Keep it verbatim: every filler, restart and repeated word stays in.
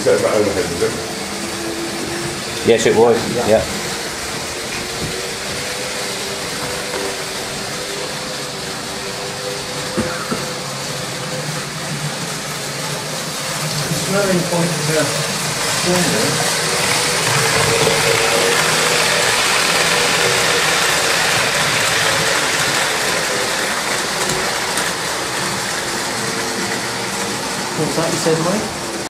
set that overhead, was it? Yes, it was. Yeah. yeah. Snelling point to forward. What's that you said, Mike?